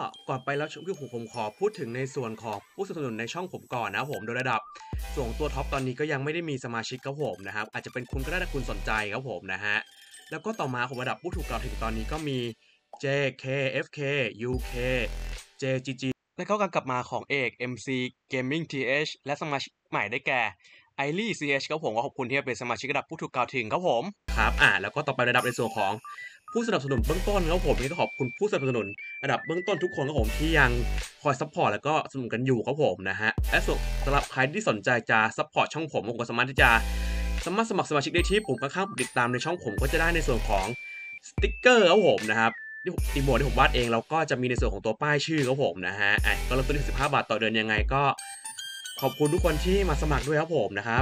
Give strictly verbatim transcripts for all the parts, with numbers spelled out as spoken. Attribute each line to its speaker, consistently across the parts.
Speaker 1: ก่อนไปแล้วช่วงที่ผมผมขอพูดถึงในส่วนของผู้สนับสนุนในช่องผมก่อนนะผมโดยระดับส่วนตัวท็อปตอนนี้ก็ยังไม่ได้มีสมาชิกครับผมนะครับอาจจะเป็นคุณก็ได้ถ้าคุณสนใจครับผมนะฮะแล้วก็ต่อมาผมระดับผู้ถูกกล่าวถึงตอนนี้ก็มี เจ เค เอฟ เค ยู เค เจ จี จี และก็การกลับมาของเอก เอ็ม ซี Gaming ที เอช และสมาชิกใหม่ได้แก่ไอรี่ ซี เอช ครับผมก็ขอบคุณที่เป็นสมาชิกระดับผู้ถูกกล่าวถึงครับผมครับอ่าแล้วก็ต่อไประดับในส่วนของผู้สนับสนุนเบื้องต้นครับผมนี่ต้องขอบคุณผู้สนับสนุนระดับเบื้องต้นทุกคนครับผมที่ยังคอยซัพพอร์ตแล้วก็สนับสนุนกันอยู่ครับผมนะฮะและสำหรับใครที่สนใจจะซัพพอร์ตช่องผมผมก็สามารถที่จะสามารถสมัครสมาชิกได้ที่ปุ่มข้างๆติดตามในช่องผมก็จะได้ในส่วนของสติ๊กเกอร์ครับผมนะครับที่ผมตีโมดที่ผมวาดเองแล้วก็จะมีในส่วนของตัวป้ายชื่อครับผมนะฮะอ่ะก็เริ่มต้นที่สิบห้าบาทต่อเดือนยังไงก็ขอบคุณทุกคนที่มาสมัครด้วยครับผมนะครับ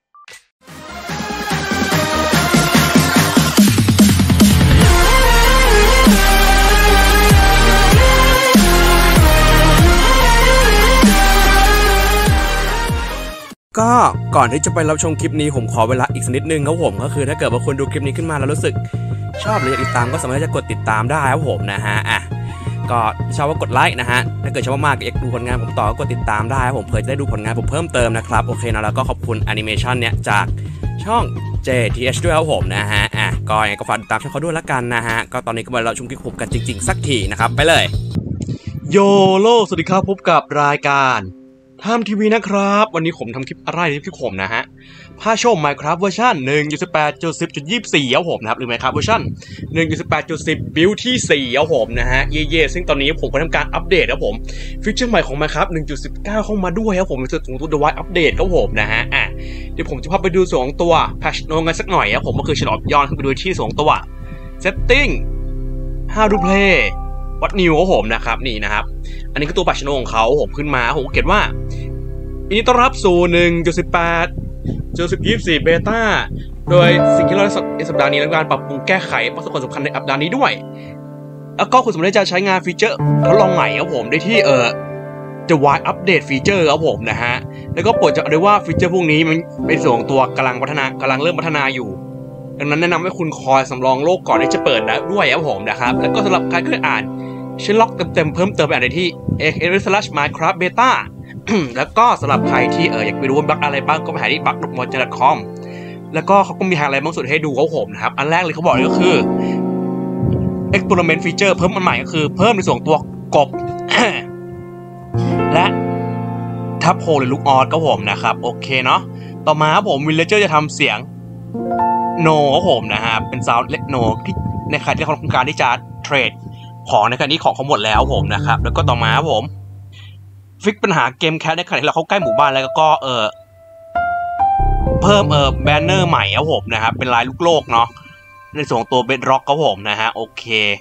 Speaker 1: ก็ก่อนที่จะไปรับชมคลิปนี้ผมขอเวลาอีกสักนิดนึงครับผมก็คือถ้าเกิดว่าคุณดูคลิปนี้ขึ้นมาแล้วรู้สึกชอบหรืออยากติดตามก็สามารถจะกดติดตามได้ครับผมนะฮะอ่ะก็ชอบว่ากดไลค์นะฮะถ้าเกิดชอบมากๆอยากดูผลงานผมต่อก็กดติดตามได้ครับผมเพื่อจะได้ดูผลงานผมเพิ่มเติมนะครับโอเคนะแล้วก็ขอบคุณแอนิเมชันเนี่ยจากช่อง เจ ที เอช ด้วยครับผมนะฮะอ่ะก็ยังไงก็ฝากติดตามช่องเขาด้วยละกันนะฮะก็ตอนนี้ก็มาเราชมคลิปผมกันจริงๆสักทีนะครับไปเลยโยโลสวัสดีครับพบกับรายการทำทีวีนะครับวันนี้ผมทำคลิปอะไรคลิปผมนะฮะพาชม Minecraft เวอร์ชัน หนึ่งจุดสิบแปดจุดสิบจุดยี่สิบสี่ ครับผมนะครับหรือ Minecraft เวอร์ชัน หนึ่งจุดสิบแปดจุดสิบ บิลที่สี่ครับผมนะฮะเย่ๆซึ่งตอนนี้ผมก็ทำการอัปเดตครับผมฟีเจอร์ใหม่ของ Minecraft หนึ่งจุดสิบเก้า เข้ามาด้วยครับผมในส่วนของตัว Device Update ครับผมนะฮะอ่ะเดี๋ยวผมจะพาไปดูส่วนของตัว Patch Notes กันสักหน่อยครับผมก็คือฉลองย้อนขึ้นไปดูที่ส่วนของตัว Setting How to Play What New ครับผมนะครับนี่นะครับอันนี้ก็ตัว Patch Notes ของเขาผมขึ้นมาผมเขียนว่ายินดีต้อนรับสู่ หนึ่งจุดสิบแปดจุดสิบ ยี่สิบสี่ เบต้าโดยสิ่งที่เราได้ในสัปดาห์นี้และการปรับปรุงแก้ไขประสบความสำคัญในสัปดาห์นี้ด้วยแล้วก็คุณสามารถจะใช้งานฟีเจอร์ทดลองใหม่ครับผมได้ที่เอ่อ Device Update Feature ครับผมนะฮะแล้วก็โปรดจำด้วยว่าฟีเจอร์พวกนี้มันเป็นส่วนของตัวกำลังพัฒนากำลังเริ่มพัฒนาอยู่ดังนั้นแนะนำให้คุณคอยสำรองโลกก่อนที่จะเปิดแล้วด้วยครับผมนะครับแล้วก็สำหรับใครที่อ่านเชลล็อกเต็มๆเพิ่มเติมไปอ่านได้ที่ เอ็กซ์ เอส สแลช ไมน์คราฟต์ เบต้า แล้วก็สำหรับใครที่เอออยากไปดูว่าบั๊กอะไรบ้างก็ไปหาที่ บั๊ก ดอท มอจิ ดอท คอม แล้วก็เขาก็มีไฮไลท์บางส่วนให้ดูครับผมนะครับอันแรกเลยเขาบอกก็คือ Experiment Feature เพิ่มอันใหม่ก็คือเพิ่มในส่วนตัวกบ และทับโฮหรือลูกออสครับผมนะครับโอเคเนาะต่อมาครับผมวิลเลเจอร์จะทำเสียงโนครับผมนะฮะเป็นซาวด์เล็กโนที่ในขณะที่เขาทำการที่จะเทรดของในขณะนี้ของเขาหมดแล้วผมนะครับแล้วก็ต่อมาครับผมฟิกปัญหาเกมแคสในขณะที่เราเข้าใกล้หมู่บ้านแล้วก็เออเพิ่มเออแบนเนอร์ใหม่ครับผมนะครับเป็นลายลูกโลกเนาะในส่วนตัวเบดร็อกครับผมนะฮะโอเค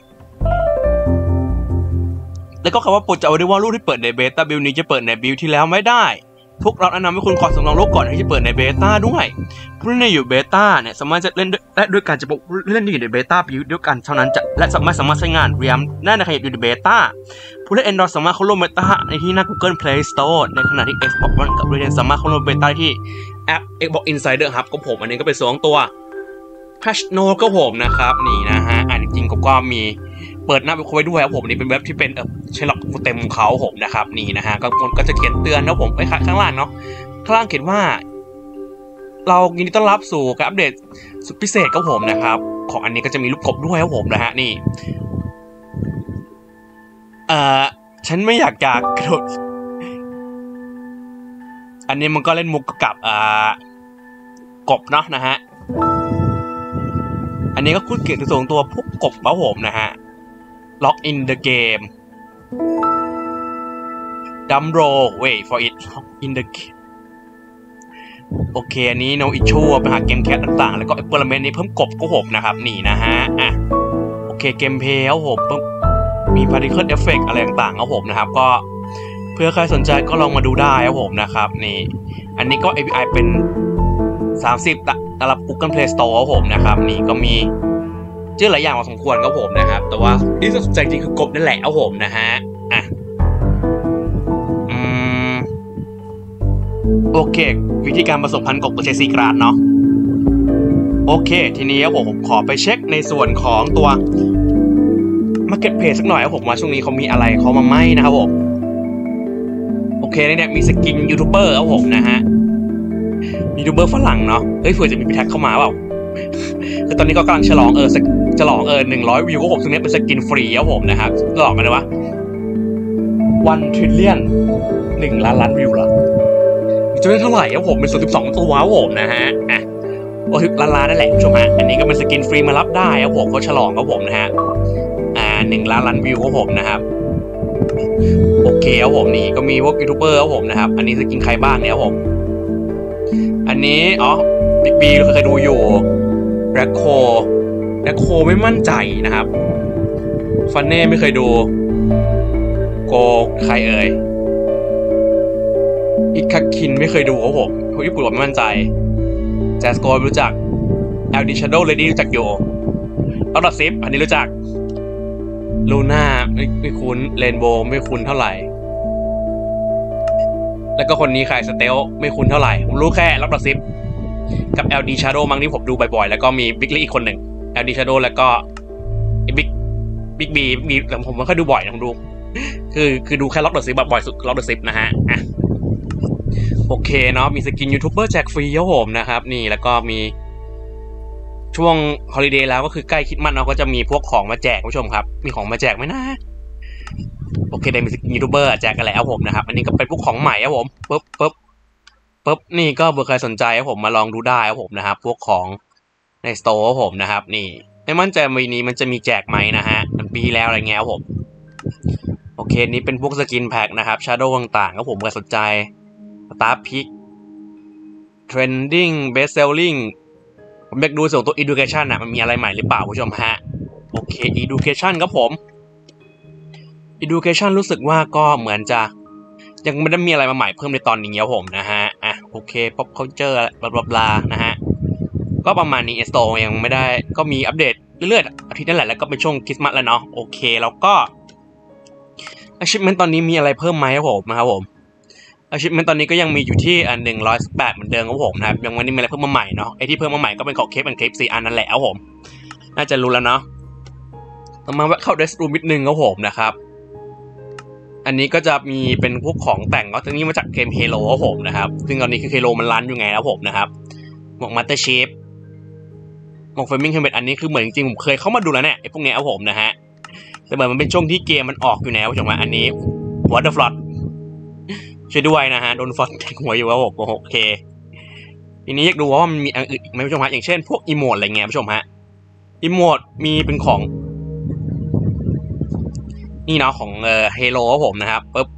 Speaker 1: แล้วก็คำว่าโปรดจะเอาด้วยว่ารูปที่เปิดในเบต้าบิลนี้จะเปิดในบิลที่แล้วไม่ได้พวกเราแนะนำให้คุณขอสำรองโลกก่อนที่จะเปิดในเบต้าด้วยผู้เล่นในอยู่เบต้าเนี่ยสามารถจะเล่นได้ด้วยการจะบอกเล่นที่อยู่ในเบต้าบิลด้วยกันเท่านั้นจะและสามารถสามารถใช้งานเรียมได้ในขณะอยู่ในเบต้าผู้เล่น Android สามารถเข้าร่วมเบต้าในที่หน้า Google Play Store ในขณะที่ Xbox One กับ Red สามารถเข้าร่วมเบต้าที่แอป Xbox Insider ครับก็ผมอันนี้ก็เป็นสองตัว Patch Notes ก็ผมนะครับนี่นะฮะอ่านจริงๆก็มีเปิดหน้าเว็บไว้ด้วยครับผมนี่เป็นเว็บที่เป็นเออใช้ล็อกเต็มของเขาผมนะครับนี่นะฮะก็คนก็จะเขียนเตือนนะผมไปข้างล่างเนาะข้างล่างเขียนว่าเรายินดีต้อนรับสู่การอัปเดตสุดพิเศษครับผมนะครับของอันนี้ก็จะมีลูกกบด้วยครับผมนะฮะนี่เอ่อฉันไม่อยากจะกระโดดอันนี้มันก็เล่นมุกกับอ่ากบเนาะนะฮะอันนี้ก็คุ้นเกี่ยวกับส่วนตัวพวกกบครับผมนะฮะ Lock in the game Dumb roll wait for it Lock in the game โอเคอันนี้ no issue ไปหาเกมแคสต่างๆแล้วก็ experiment นี้เพิ่มกบก็ผมนะครับนี่นะฮะอ่ะโอเคเกมเพลย์ครับผมมี particle effect อะไรต่างๆครับผมนะครับก็เพื่อใครสนใจก็ลองมาดูได้ครับผมนะครับนี่อันนี้ก็ เอ พี ไอ เป็นสามสิบสำหรับ Google Play Store ครับผมนะครับนี่ก็มีเจอหลายอย่างพอสมควรครับผมนะครับแต่ว่าที่สนใจจริงคือกบนั่นแหละครับผมนะฮะอ่ะอืมโอเควิธีการผสมพันธุ์กบก็ใช้ซีกราดเนาะโอเคทีนี้ครับผมผมขอไปเช็คในส่วนของตัวมาร์เก็ตเพลสสักหน่อยครับผมว่าช่วงนี้เขามีอะไรเขามาไหมนะครับผมโอเคเนี่ยมีสกินยูทูบเบอร์ครับผมนะฮะยูทูบเบอร์ฝรั่งเนาะเฮ้ยเผื่อจะมีแท็กเข้ามาเปล่าคือตอนนี้ก็กำลังฉลองเออฉลองเออหนึ่งร้อยวิวก็ผมซึ่งนี้เป็นสกินฟรีครับผมนะครับฉลองกันเลยวะวันทริลเลียนหนึ่งล้านล้านวิวเหรอจะได้เท่าไหร่ครับผมเป็นส่วนสิบสองตัวครับผมนะฮะอ่ะโอ้ยล้านล้านนั่นแหละผู้ชมฮะอันนี้ก็เป็นสกินฟรีมารับได้ครับผมเขาฉลองครับผมนะฮะอ่าหนึ่งล้านล้านวิวครับผมนะครับโอเคครับผมนี่ก็มีพวกยูทูบเบอร์ครับผมนะครับอันนี้สกินใครบ้างเนี่ยครับผมอันนี้อ๋อบิ๊กบีเราเคยดูอยู่แร็คโคแร็คโคไม่มั่นใจนะครับฟันเน่ไม่เคยดูโกใครเอ่ยอิคาคินไม่เคยดูครับผมคนญี่ปุ่นผมไม่มั่นใจแจสโกรู้จักแอลดิชาโดเลดี้รู้จักโยลอดซิปอันนี้รู้จักลูน่าไม่ไม่คุ้นเรนโบว์ไม่คุ้นเท่าไหร่แล้วก็คนนี้ใครสเตลไม่คุ้นเท่าไหร่ผมรู้แค่ลอดซิปกับ แอล ดี Shadow มั้งที่ผมดูบ่อยๆแล้วก็มีบิ๊กลี่อีกคนหนึ่ง แอล ดี Shadow แล้วก็บิ๊กบิ๊กบีมีแต่ผมไม่ค่อยดูบ่อยนะผมดูคือคือดูแค่ล็อกเดอะซิปแบบบ่อยสุดล็อกเดอะซิปนะฮะอ่ะโอเคเนาะมีสกินยูทูบเบอร์แจกฟรีครับผมนะครับนี่แล้วก็มีช่วงฮอลิเดย์แล้วก็คือใกล้คริสต์มาสเนาะก็จะมีพวกของมาแจกผู้ชมครับมีของมาแจกไหมนะโอเคได้มีสกินยูทูบเบอร์แจกกันแล้วผมนะครับอันนี้ก็เป็นพวกของใหม่ครับผมปึ๊บปึ๊บปึ๊บนี่ก็เบอร์ใครสนใจครับผมมาลองดูได้ครับผมนะครับพวกของในสโตร์ครับผมนะครับนี่ไม่มั่นใจวันนี้มันจะมีแจกไหมนะฮะมันปีแล้วอะไรเงี้ยครับผมโอเคนี้เป็นพวกสกินแพ็คนะครับชาร์โดต่างๆครับผมใครสนใจสตาร์พิกเทรนดิ้งเบสเซลลิงผมอยากดูส่วนตัว education อ่ะมันมีอะไรใหม่หรือเปล่าผู้ชมฮะโอเค education ครับผม education รู้สึกว่าก็เหมือนจะยังไม่ได้มีอะไรมาใหม่เพิ่มในตอนนี้ครับผมนะฮะอ่ะโอเค pop culture บลาบลานะฮะก็ประมาณนี้เอสโตยังไม่ได้ก็มีอัปเดตเรื่อยๆอาทิตย์นั่นแหละแล้วก็เป็นช่วงคริสต์มาสแล้วเนาะโอเคแล้วก็ achievement ตอนนี้มีอะไรเพิ่มไหมครับผมนะครับผม achievement ตอนนี้ก็ยังมีอยู่ที่อันหนึ่งร้อยสิบแปดเหมือนเดิมครับผมนะครับยังไม่ได้มีอะไรเพิ่มมาใหม่เนาะไอที่เพิ่มมาใหม่ก็เป็นของเคปเป็นเคปสี่อันนั่นแหละครับผมน่าจะรู้แล้วเนาะต่อมาแวะเข้าเดสรูมนิดนึงครับผมนะครับอันนี้ก็จะมีเป็นพวกของแต่งก็ตรงนี้มาจากเกม Halo ครับผมนะครับซึ่งตอนนี้คือ Halo มันรันอยู่ไงครับผมนะครับหมวก Master Chief หมวก Flaming Helmet อันนี้คือเหมือนจริงๆผมเคยเข้ามาดูแล้วเนี่ยไอ้พวกนี้ครับผมนะฮะแต่เหมือนมันเป็นช่วงที่เกมมันออกอยู่แล้วใช่ไหมอันนี้ Waterflood ช่วยด้วยนะฮะโดนฟอดแทงหัวอยู่ครับผมโอเคทีนี้อยากดูว่ามันมีอันอื่นอีกไหมผู้ชมฮะอย่างเช่นพวกอีโมดอะไรเงี้ยผู้ชมฮะอีโมดมีเป็นของนี่เนาะของเอ่อ Halo ครับผมนะครับปึ๊บ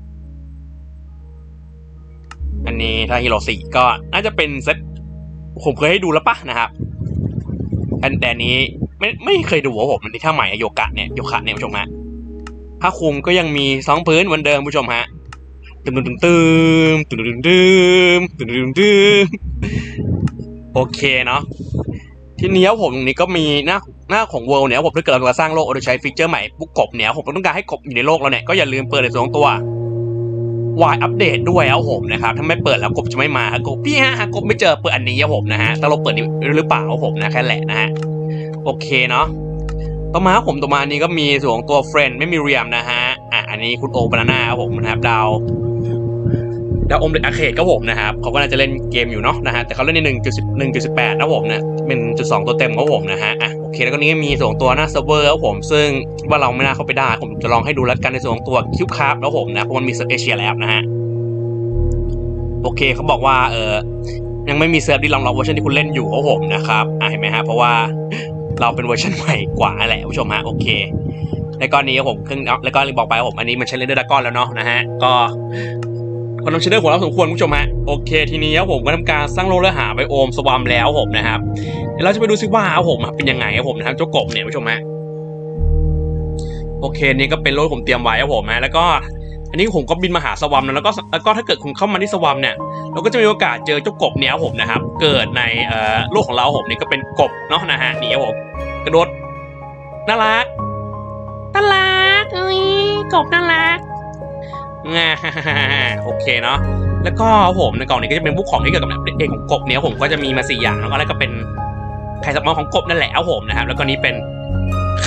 Speaker 1: อันนี้ถ้า Halo สี่ก็น่าจะเป็นเซตผมเคยให้ดูแล้วปะนะครับอันแต่นี้ไม่ไม่เคยดูครับผมอันนี้ถ้าใหม่โยกะเนี่ยโยคะเนี่ยผู้ชมฮะผ้าคลุมก็ยังมีสองพื้นเหมือนเดิมผู้ชมฮะตึมตึมตึมตึมตึมตึมตึมตึมตึมโอเคเนาะทีนี้ผมตรงนี้ก็มีหน้าหน้าของ World เนี่ยผมถ้าเกิดเราสร้างโลกโดยใช้ฟีเจอร์ใหม่ปุ๊กกบเนี่ยผมต้องการให้กบอยู่ในโลกเราเนี่ยก็อย่าลืมเปิดในส่วนของตัววายอัปเดตด้วยครับผมนะครับถ้าไม่เปิดแล้วกบจะไม่มาครับกบพี่ฮะกบไม่เจอเปิดอันนี้ครับผมนะฮะถ้าเราเปิดหรือเปล่าครับผมนะแค่แหละนะฮะโอเคเนาะต่อมาผมต่อมานี้ก็มีส่วนของตัวเฟรนด์ไม่มีเรียมนะฮะอ่ะอันนี้คุณโอบานาน่าครับผมนะครับดาวดาวอมเด็กอาเคดครับผมนะครับเขาก็น่าจะเล่นเกมอยู่เนาะนะฮะแต่เขาเล่นในหนึ่งจุดหนึ่งจุดสิบแปดนะผมนะเป็นจุดสองตัวเต็มครับผมนะฮะอ่ะโอเคแล้วก็นี้มีส่วนตัวหน้าเซิร์ฟเวอร์ครับผมซึ่งว่าเราไม่น่าเข้าไปได้ผมจะลองให้ดูแล้วกันในส่วนของตัวคิวคาร์บแล้วผมนะเพราะมันมีเซิร์ฟเอเชียแล้วนะฮะโอเคเขาบอกว่าเออยังไม่มีเซิร์ฟที่รองรับเวอร์ชันที่คุณเล่นอยู่ครับผมนะครับอ่ะเห็นไหมฮะเพราะว่าเราเป็นเวอร์ชันใหม่กว่าแหละผู้ชมฮะโอเคแล้วก็นี้ครับผมเครื่องแล้วก็บอกไปผมอันนี้มันใช้เรนเดอร์ดากอนแล้วเนาะนะฮะก็คนทำเชนเดอร์หัวเราสมควรผู้ชมฮะโอเคทีนี้ครับผมก็ทำการสร้างโลกและหาไบโอมสวามแล้วผมนะครับเดี๋ยวเราจะไปดูซิว่าผมเป็นยังไงครับผมนะครับเจ้ากบเนี่ยผู้ชมฮะโอเคนี่ก็เป็นโลกผมเตรียมไว้ครับผมนะแล้วก็อันนี้ผมก็บินมาหาสวามแล้วก็แล้วก็ถ้าเกิดคุณเข้ามาที่สวามเนี่ยเราก็จะมีโอกาสเจอเจ้ากบเนี่ยครับผมนะครับเกิดในเอ่อโลกของเราผมนี่ก็เป็นกบเนาะนะฮะนี่ครับผมกระโดดน่ารักน่ารักเอ้ยกบน่ารักง่าโอเคเนาะแล้วก็ผมในกล่องนี้ก็จะเป็นพวกของที่เกี่ยวกับเอกของกบเนี่ยผมก็จะมีมาสี่อย่างแล้วก็แล้วก็เป็นไข่สับมองของกบนั่นแหละครับผมนะครับแล้วก็นี้เป็น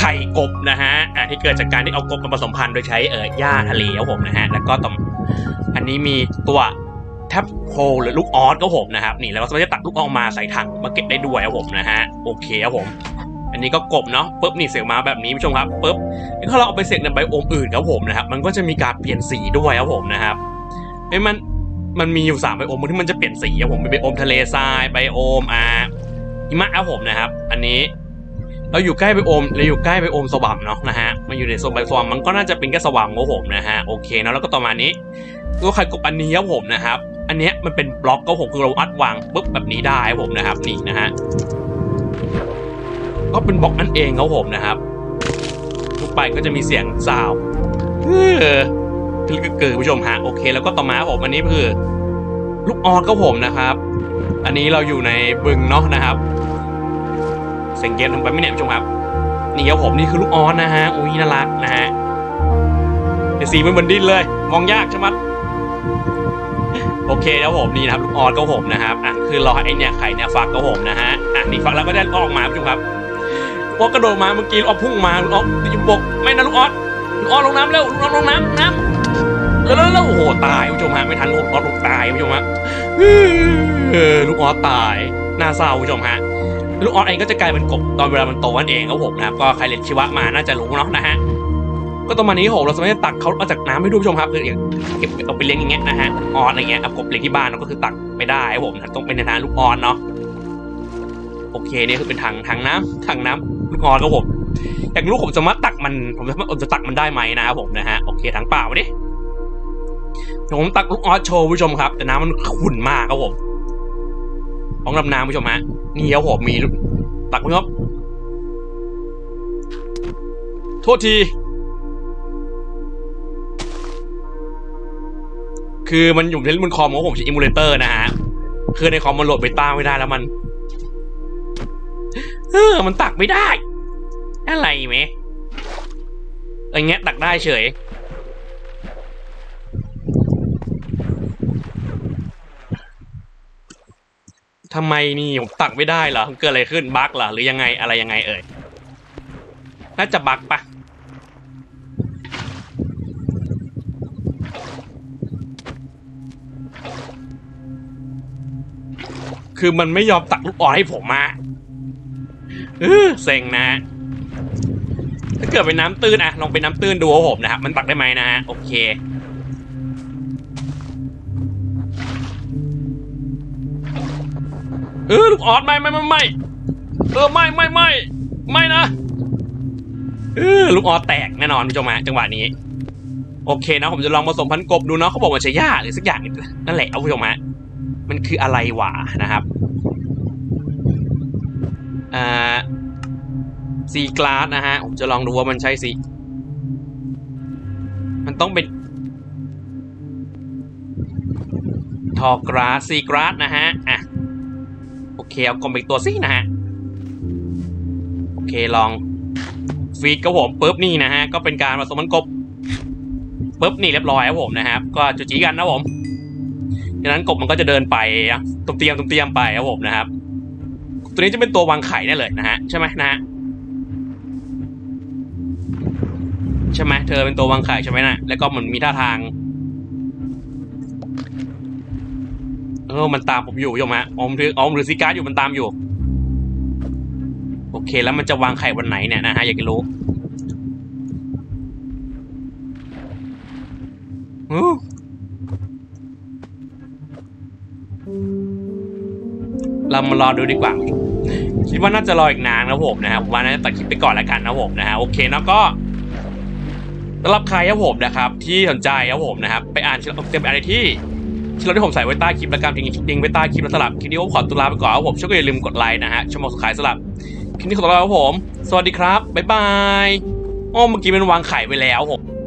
Speaker 1: ไข่กบนะฮะอ่ะที่เกิดจากการที่เอากบมาผสมพันธุ์โดยใช้เอ่อหญ้าทะเลครับผมนะฮะแล้วก็ต่ออันนี้มีตัวแทบโฮหรือลูกออสครับผมนะครับนี่แล้วก็สามารถจะตักลูกออกมาใส่ถังมาเก็บได้ด้วยครับผมนะฮะโอเคครับผมอันนี้ก็กบเนาะปุ๊บนี่เสกมาแบบนี้ผู้ชมครับปุ๊บถ้าเราเอาไปเสกในไบโอมอื่นครับผมนะครับมันก็จะมีการเปลี่ยนสีด้วยครับผมนะครับไอ้มันมันมีอยู่สามไบโอมที่มันจะเปลี่ยนสีครับผมเป็นไบโอมทะเลทรายไบโอมอ่าหิมะครับผมนะครับอันนี้เราอยู่ใกล้ไบโอมเราอยู่ใกล้ไบโอมสว่ำเนาะนะฮะมันอยู่ในโซนไบโอมมันก็น่าจะเป็นแค่สว่ำครับผมนะฮะโอเคเนาะแล้วก็ต่อมานี้ตัวไข่กบอันนี้ครับผมนะครับอันนี้มันเป็นบล็อกก็ผมคือเราอัดวางปุ๊บแบบนี้ได้ครับผมนะครับนี่นะฮะก็เป็นบล็อกนั่นเองครับผมนะครับทุกไปก็จะมีเสียงซาวเออคือเกิดผู้ชมฮะโอเคแล้วก็ต่อมาผมอันนี้คือลูกออสครับผมนะครับอันนี้เราอยู่ในบึงเนาะนะครับเสียงเกมทำไปไม่เนี่ยผู้ชมครับนี่ครับผมนี่คือลูกออสนะฮะอุ้ยน่ารักนะฮะแต่สีมันเหมือนดินเลยมองยากใช่ไหมโอเคแล้วผมนี่นะครับลูกออสก็ผมนะครับอ่ะคือรอไอเนี่ยไข่เนี่ยฟักก็ผมนะฮะอ่ะนี่ฟักแล้วก็ได้ออกมาผู้ชมครับลูกออสกระโดดมาเมื่อกี้ลูกออสพุ่งมาลูกออสยิงบกไม่นะลูกออสลูกออสลงน้ำเร็วลูกออสลงน้ำน้ำแล้วแล้วโอ้โหตายผู้ชมฮะไม่ทันลูกออสลูกตายผู้ชมฮะลูกออสตายน่าเศร้าผู้ชมฮะลูกออสเองก็จะกลายเป็นกบตอนเวลามันโตนั่นเองครับผมนะครับก็ใครเรียนชีวะมาน่าจะรู้เนาะนะฮะก็ตอนนี้โหเราสามารถตักเขาเอาจากน้ำให้ดูผู้ชมครับคือเก็บเอาไปเลี้ยงอย่างเงี้ยนะฮะออสอะไรเงี้ยเอากบเลี้ยงที่บ้านก็คือตักไม่ได้ครับผมต้องเป็นในทางลูกออสเนาะโอเคนี่คือเป็นถังถังน้ำถังน้ำลูกออสครับผมอยากรู้ผมสามารถตักมันผมสามารถผมจะตักมันได้ไหมนะครับผมนะฮะโอเคถังเปล่าดิผมตักลูกออสโชว์ผู้ชมครับแต่น้ำมันขุ่นมากครับผมของลำน้ำผู้ชมฮะนี่ครับผมมีตักไหมครับโทษทีคือมันอยู่ในบนคอมของผมใช้อิมูเลเตอร์นะฮะคือในคอมมันโหลดเบต้าไม่ได้แล้วมันเออมันตักไม่ได้อะไรไหมอะไรเงี้ยตักได้เฉยทำไมนี่ผมตักไม่ได้เหรอเกิดอะไรขึ้นบั๊กเหรอหรือยังไงอะไรยังไงเอ่ยน่าจะบั๊กปะคือมันไม่ยอมตักลูกออสให้ผมมาเออเซ็งนะถ้าเกิดเป็นน้ำตื้นอะลองเป็นน้ำตื้นดูครับผมนะครับมันตักได้ไหมนะฮะโอเคเออลูกออสไม่ไม่ไม่ไม่เออไม่ไม่ไม่ไม่นะเออลูกออสแตกแน่นอนผู้ชมฮะจังหวะนี้โอเคนะผมจะลองผสมพันธุ์กบดูเนาะเขาบอกว่าใช้หญ้าหรือสักอย่างนั่นแหละเอาผู้ชมฮะมันคืออะไรวะนะครับอ่าซีกลาสนะฮะผมจะลองดูว่ามันใช่สิมันต้องเป็นทอกราสซีกราสนะฮะอ่ะโอเคเอากลมอีกตัวสินะฮะโอเคลองฟีดกับผมปุ๊บนี่นะฮะก็เป็นการผสมมันกบปุ๊บนี่เรียบร้อยครับผมนะครับก็จุจีกันนะผมดังนั้นกบมันก็จะเดินไปตุ้มเตียมตุ้มเตียมไปครับผมนะครับตัวนี้จะเป็นตัววางไข่แน่เลยนะฮะใช่ไหมนะฮะใช่ไหมเธอเป็นตัววางไข่ใช่ไหมนะแล้วก็มันมีท่าทางเออมันตามผมอยู่ใช่ไหมอมถืออมหรือซีการ์ดอยู่มันตามอยู่โอเคแล้วมันจะวางไข่วันไหนเนี่ยนะฮะอยากจะรู้เรามารอดูดีกว่าคิดว่าน่าจะรออีกนานนะผมนะครับว่าน่าจะตัดคลิปไปก่อนแล้วกันนะผมนะฮะโอเคแล้วก็สำหรับใครครับผมนะครับที่สนใจครับผมนะครับไปอ่านเต็มอะไรที่ที่เราที่ผมใส่ไว้ใต้คลิปและการทิ้งทิ้งไว้ใต้คลิปแล้วสลับคลิปนี้ผมขอตุลาไปก่อนครับผมช่วยอย่าลืมกดไลค์นะฮะชั่วโมงสุดท้ายสลับคลิปนี้ขอตัวลาครับผมสวัสดีครับบ๊ายบายอ๋อเมื่อกี้เป็นวางไข่ไปแล้วผม